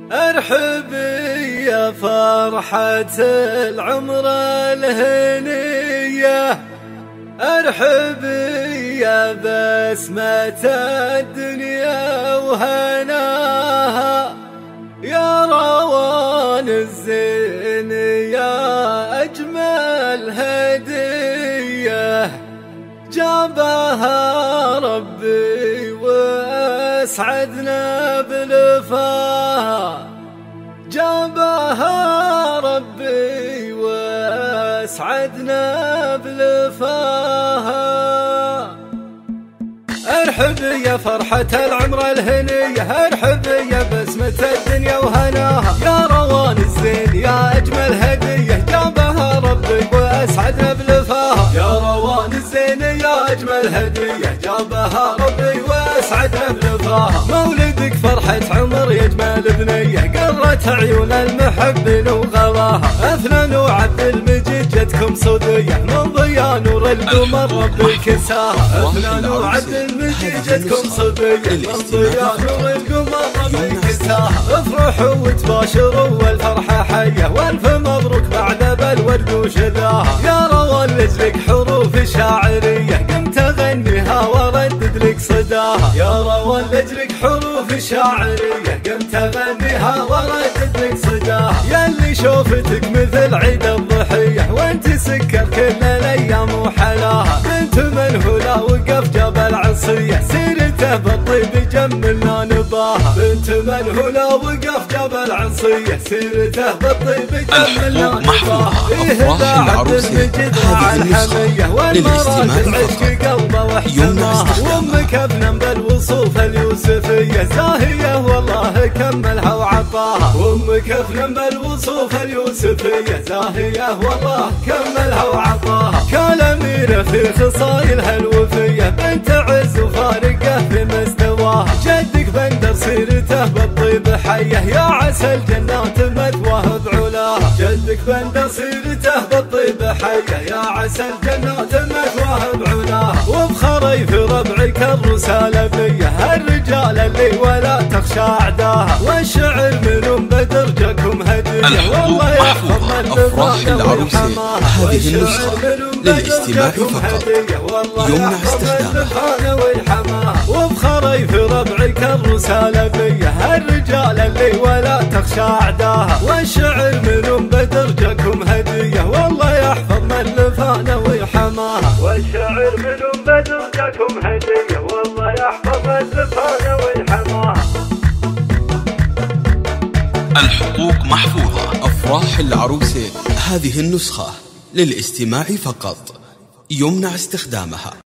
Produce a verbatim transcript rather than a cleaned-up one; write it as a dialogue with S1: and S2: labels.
S1: ارحبي يا فرحة العمر الهنية، ارحبي يا بسمة الدنيا وهناها، يا روان الزين يا أجمل هدية جابها ربي واسعدنا بلفاها، جابها ربي واسعدنا بلفاها. ارحبي يا فرحة العمر الهنية، ارحبي يا بسمة الدنيا وهناها، يا روان الزين يا أجمل هدية جابها ربي واسعدنا بلفاها، يا روان الزين يا أجمل هدية جابها ربي واسعدنا بلفاها. مولدك فرحة عمر يجمل بنية، قرت عيون المحبين وغلاها، أثنى وعبد المجيد جتكم صدية، من ضياء نور القمر ربي كساها، أثنى وعبد المجيد جتكم صدية، من ضياء نور القمر ربي كساها. افرحوا وتباشروا والفرحة حية، والف مبروك بعد بالورد وشذاها، يا روان لجلك حروف شاعرية قمت اغنيها واردد لك صداها، يا روان لجلك حروف شاعرية قمت اغنيها واردد لك صداها. ياللي شوفتك مثل عيد الضحية وانت سكر كل الايام وحلاها، بنت منهولة وقف جبل عصية سيرته بالطيب جملنا نباها، بنت منهولة وقف جبل عصية سيرته بالطيب جملنا نباها.
S2: أفراح العروسين هذه النسخة للاستماع فقط يمنع استخدامها.
S1: وامك ابنم بالوصوف اليوسفية زاهية والله كملها وعطاها، وامك ابنم بالوصوف اليوسفية زاهية والله كملها وعطاها. كالأميرة في خصايلها الوفية بنت عز وفارقة في مستواها، جدك بندر سيرته بالطيب حية يا عسى الجنات مثواه بعلاها، جدك بندر سيرته بالطيب حية يا عسى الجنات مثواه بعلاها. وبخري في ربعك الرسالة بيه الرجال اللي ولا تخشى أعداها، والشعر منهم بدرجكم هدية والله يحفظ من
S2: أفراح العروسين هذه النسخة للاستماع فقط يمنع استخدامها.
S1: وبخري في ربعك الرسالة بيه الرجال اللي ولا تخشى أعداها، والشعر منهم بدرجكم هدية والله يحفظ من لفانا ويحماها، والشعر منهم بدرجكم هدية والله يحفظ من لفانا ويحماها.
S2: الحقوق محفوظة. أفراح العروسين هذه النسخة للاستماع فقط يمنع استخدامها.